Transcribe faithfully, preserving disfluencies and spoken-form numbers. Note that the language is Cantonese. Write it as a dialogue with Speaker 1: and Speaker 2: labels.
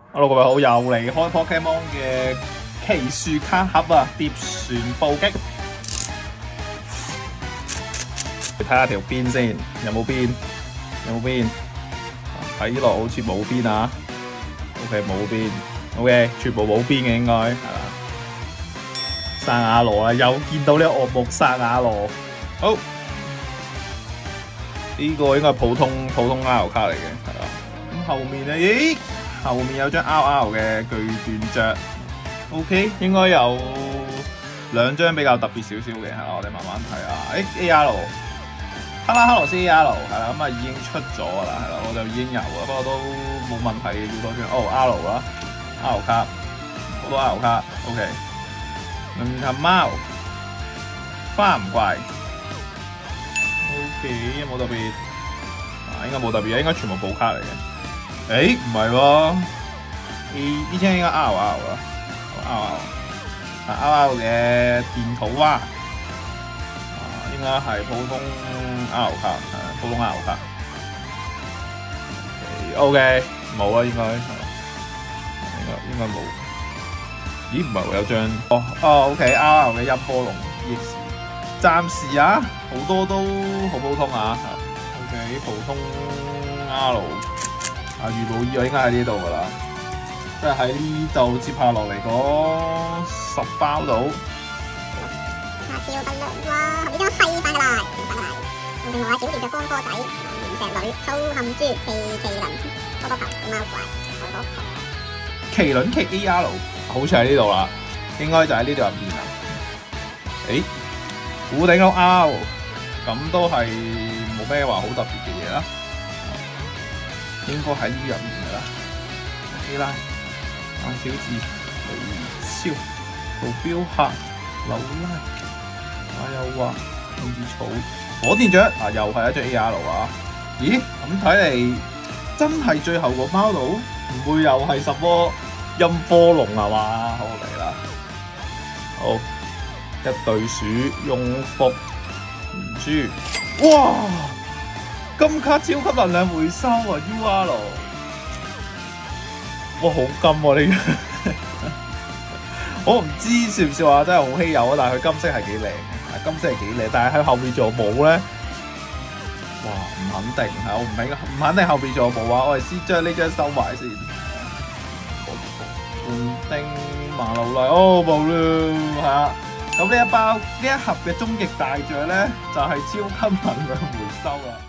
Speaker 1: Hello，各位好，又嚟開 Pokemon 嘅奇樹卡盒啊！碟旋暴擊，睇下條邊先，有冇邊？有冇邊？睇落好似冇邊啊 ！OK， 冇邊。OK， 全部冇邊嘅應該係啦。薩雅羅啊，又見到呢個惡木薩雅羅。好，呢、這個應該係普通普通 R 卡嚟嘅，係啦。咁後面咧，咦？後面有張 R R 嘅巨斷雀 ，OK， 應該有兩張比較特別少少嘅，係啦，我哋慢慢睇啊。誒 A R， 哈啦哈羅斯 A R 係啦，咁啊已經出咗㗎啦，係啦，我就已經有啦，不過都冇問題嘅，要多張。哦 R 啦 ，R 卡，好多 R 卡 ，OK。龍騰貓，花唔怪 ，OK， 有冇特別？啊，應該冇特別，應該全部補卡嚟嘅。誒唔係喎，呢張應該 R R 啦 ，R R， 係 R R 嘅電土蛙，啊應該係普通 R 卡，係普通 R 卡。OK， 冇啦應該，應該應該冇。咦唔係喎，有張哦哦 OK，R R 嘅音波龍 E X， 暫時啊好多都好普通啊 ，OK 普通 R。啊，預報衣我應該喺呢度噶啦，即係喺呢度接下落嚟嗰十包度。下次要等兩哇，後邊張廢版嘅啦，版嘅啦，仲另外小條嘅光波仔、岩石女、粗冚豬、奇麒麟、波波球、貓怪、海波球。麒麟奇 A R， 好似喺呢度啦，應該就喺呢度入面啦。誒，虎頂龍 R， 咁都係冇咩話好特別嘅嘢啦。應該喺呢入面㗎啦 ，OK 啦，眼小智、微超、圖標客、柳拉、馬友華、控制草、火電雀啊，又係一張 A R 啊！咦，咁睇嚟真係最後個包度唔會又係什麼音波龍係嘛？好嚟啦，好一對鼠用伏圓珠，哇！金卡超級能量回收啊 ！U R， 哇好金喎呢個，我唔知算唔算話真係好稀有啊！但係佢金色係幾靚嘅，金色係幾靚，但係喺後面仲有冇咧？哇唔肯定係，我唔肯唔肯定後面仲有冇啊！我哋先將呢張收埋先。換丁馬路嚟，哦冇啦，係啊！咁呢一包呢一盒嘅終極大獎咧，就係超級能量回收啦。